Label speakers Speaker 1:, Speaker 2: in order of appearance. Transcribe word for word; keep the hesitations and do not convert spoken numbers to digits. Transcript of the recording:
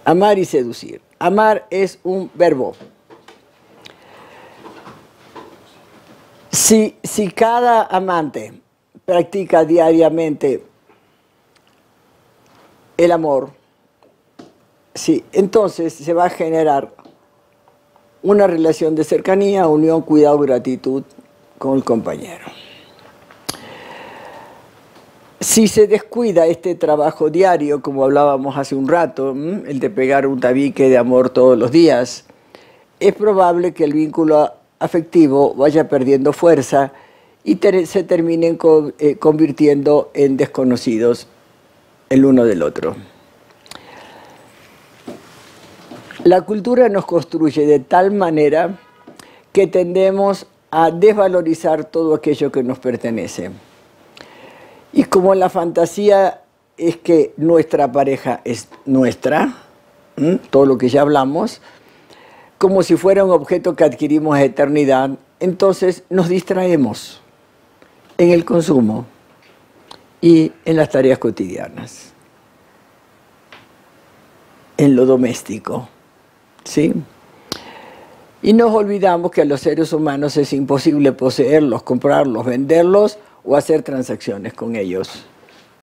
Speaker 1: Amar y seducir. Amar es un verbo. Si, si cada amante practica diariamente el amor, sí, entonces se va a generar una relación de cercanía, unión, cuidado, gratitud con el compañero. Si se descuida este trabajo diario, como hablábamos hace un rato, el de pegar un tabique de amor todos los días, es probable que el vínculo afectivo vaya perdiendo fuerza y ter se terminen co eh, convirtiendo en desconocidos el uno del otro. La cultura nos construye de tal manera que tendemos a desvalorizar todo aquello que nos pertenece. Y como la fantasía es que nuestra pareja es nuestra, ¿m? todo lo que ya hablamos, como si fuera un objeto que adquirimos a eternidad, entonces nos distraemos en el consumo y en las tareas cotidianas, en lo doméstico, ¿sí? Y nos olvidamos que a los seres humanos es imposible poseerlos, comprarlos, venderlos o hacer transacciones con ellos.